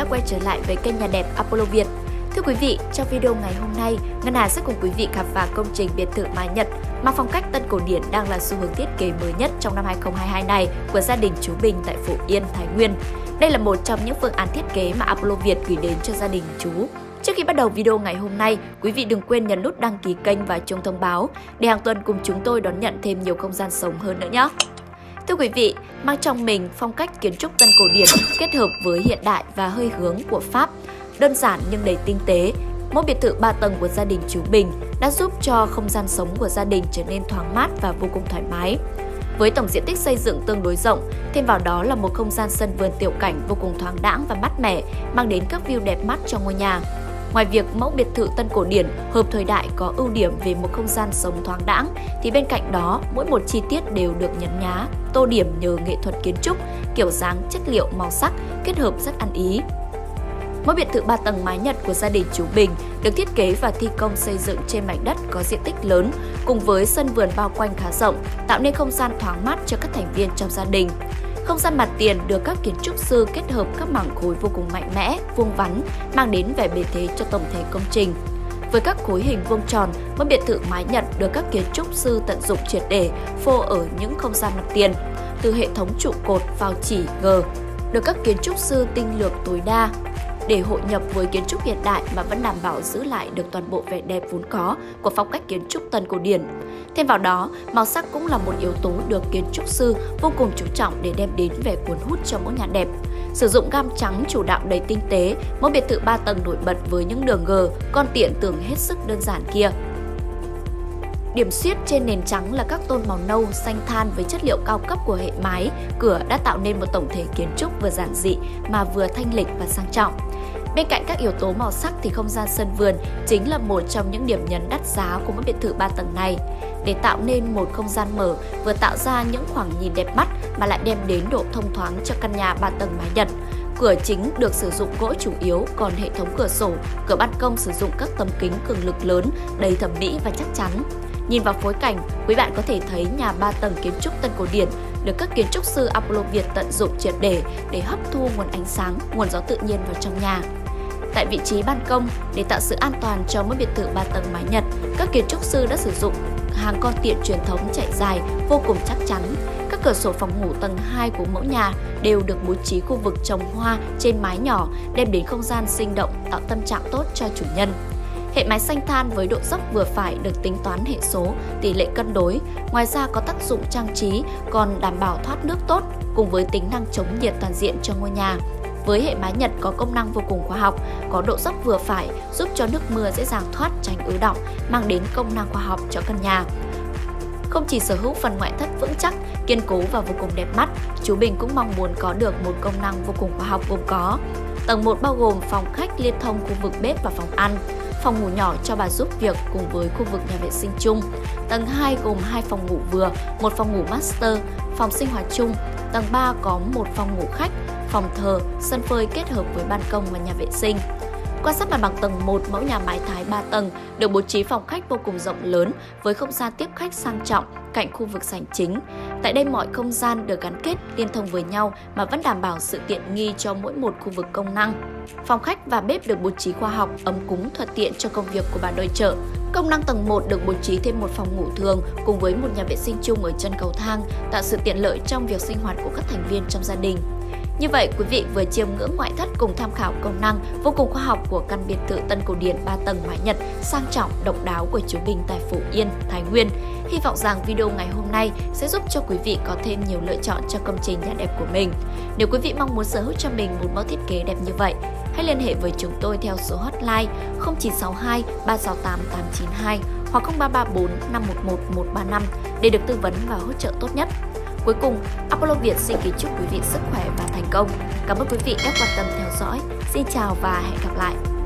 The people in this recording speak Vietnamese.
quay trở lại với kênh Nhà đẹp Apollo Việt. Thưa quý vị, trong video ngày hôm nay, Ngân Hà sẽ cùng quý vị khám phá công trình biệt thự mái Nhật mang phong cách tân cổ điển đang là xu hướng thiết kế mới nhất trong năm 2022 này của gia đình chú Bình tại Phổ Yên, Thái Nguyên. Đây là một trong những phương án thiết kế mà Apollo Việt gửi đến cho gia đình chú. Trước khi bắt đầu video ngày hôm nay, quý vị đừng quên nhấn nút đăng ký kênh và chuông thông báo để hàng tuần cùng chúng tôi đón nhận thêm nhiều không gian sống hơn nữa nhé. Thưa quý vị, mang trong mình phong cách kiến trúc tân cổ điển kết hợp với hiện đại và hơi hướng của Pháp, đơn giản nhưng đầy tinh tế. Mẫu biệt thự 3 tầng của gia đình chú Bình đã giúp cho không gian sống của gia đình trở nên thoáng mát và vô cùng thoải mái. Với tổng diện tích xây dựng tương đối rộng, thêm vào đó là một không gian sân vườn tiểu cảnh vô cùng thoáng đãng và mát mẻ, mang đến các view đẹp mắt cho ngôi nhà. Ngoài việc mẫu biệt thự tân cổ điển hợp thời đại có ưu điểm về một không gian sống thoáng đãng, thì bên cạnh đó mỗi một chi tiết đều được nhấn nhá, tô điểm nhờ nghệ thuật kiến trúc, kiểu dáng, chất liệu, màu sắc kết hợp rất ăn ý. Mẫu biệt thự 3 tầng mái Nhật của gia đình chú Bình được thiết kế và thi công xây dựng trên mảnh đất có diện tích lớn, cùng với sân vườn bao quanh khá rộng, tạo nên không gian thoáng mát cho các thành viên trong gia đình. Không gian mặt tiền được các kiến trúc sư kết hợp các mảng khối vô cùng mạnh mẽ, vuông vắn, mang đến vẻ bề thế cho tổng thể công trình. Với các khối hình vuông tròn, mẫu biệt thự mái Nhật được các kiến trúc sư tận dụng triệt để phô ở những không gian mặt tiền, từ hệ thống trụ cột vào chỉ G, được các kiến trúc sư tinh lược tối đa để hội nhập với kiến trúc hiện đại mà vẫn đảm bảo giữ lại được toàn bộ vẻ đẹp vốn có của phong cách kiến trúc tân cổ điển. Thêm vào đó, màu sắc cũng là một yếu tố được kiến trúc sư vô cùng chú trọng để đem đến vẻ cuốn hút cho mỗi nhà đẹp. Sử dụng gam trắng chủ đạo đầy tinh tế, mẫu biệt thự 3 tầng nổi bật với những đường G, con tiện tường hết sức đơn giản kia. Điểm xuyết trên nền trắng là các tông màu nâu, xanh than với chất liệu cao cấp của hệ mái, cửa đã tạo nên một tổng thể kiến trúc vừa giản dị mà vừa thanh lịch và sang trọng. Bên cạnh các yếu tố màu sắc thì không gian sân vườn chính là một trong những điểm nhấn đắt giá của mẫu biệt thự 3 tầng này. Để tạo nên một không gian mở, vừa tạo ra những khoảng nhìn đẹp mắt mà lại đem đến độ thông thoáng cho căn nhà 3 tầng mái Nhật. Cửa chính được sử dụng gỗ chủ yếu, còn hệ thống cửa sổ, cửa ban công sử dụng các tấm kính cường lực lớn, đầy thẩm mỹ và chắc chắn. Nhìn vào phối cảnh, quý bạn có thể thấy nhà 3 tầng kiến trúc tân cổ điển được các kiến trúc sư Apollo Việt tận dụng triệt để hấp thu nguồn ánh sáng, nguồn gió tự nhiên vào trong nhà. Tại vị trí ban công, để tạo sự an toàn cho mẫu biệt thự 3 tầng mái Nhật, các kiến trúc sư đã sử dụng hàng con tiện truyền thống chạy dài vô cùng chắc chắn. Các cửa sổ phòng ngủ tầng 2 của mẫu nhà đều được bố trí khu vực trồng hoa trên mái nhỏ, đem đến không gian sinh động, tạo tâm trạng tốt cho chủ nhân. Hệ mái xanh than với độ dốc vừa phải được tính toán hệ số, tỷ lệ cân đối. Ngoài ra có tác dụng trang trí, còn đảm bảo thoát nước tốt cùng với tính năng chống nhiệt toàn diện cho ngôi nhà. Với hệ mái Nhật có công năng vô cùng khoa học, có độ dốc vừa phải giúp cho nước mưa dễ dàng thoát, tránh ứ đọng, mang đến công năng khoa học cho căn nhà. Không chỉ sở hữu phần ngoại thất vững chắc, kiên cố và vô cùng đẹp mắt, chú Bình cũng mong muốn có được một công năng vô cùng khoa học gồm có: tầng 1 bao gồm phòng khách liên thông khu vực bếp và phòng ăn, phòng ngủ nhỏ cho bà giúp việc cùng với khu vực nhà vệ sinh chung. Tầng 2 gồm 2 phòng ngủ vừa, một phòng ngủ master, phòng sinh hoạt chung. Tầng 3 có một phòng ngủ khách, phòng thờ, sân phơi kết hợp với ban công và nhà vệ sinh. Quan sát mặt bằng tầng 1, mẫu nhà mái Thái 3 tầng được bố trí phòng khách vô cùng rộng lớn với không gian tiếp khách sang trọng cạnh khu vực sảnh chính. Tại đây mọi không gian được gắn kết liên thông với nhau mà vẫn đảm bảo sự tiện nghi cho mỗi một khu vực công năng. Phòng khách và bếp được bố trí khoa học, ấm cúng, thuận tiện cho công việc của bà nội trợ. Công năng tầng 1 được bố trí thêm một phòng ngủ thường cùng với một nhà vệ sinh chung ở chân cầu thang, tạo sự tiện lợi trong việc sinh hoạt của các thành viên trong gia đình. Như vậy, quý vị vừa chiêm ngưỡng ngoại thất cùng tham khảo công năng vô cùng khoa học của căn biệt thự tân cổ điển 3 tầng mái Nhật sang trọng, độc đáo của chú Bình tại Phổ Yên, Thái Nguyên. Hy vọng rằng video ngày hôm nay sẽ giúp cho quý vị có thêm nhiều lựa chọn cho công trình nhà đẹp của mình. Nếu quý vị mong muốn sở hữu cho mình một mẫu thiết kế đẹp như vậy, hãy liên hệ với chúng tôi theo số hotline 0962 368 892 hoặc 0334 511 135 để được tư vấn và hỗ trợ tốt nhất. Cuối cùng, Apollo Việt xin kính chúc quý vị sức khỏe và thành công. Cảm ơn quý vị đã quan tâm theo dõi. Xin chào và hẹn gặp lại!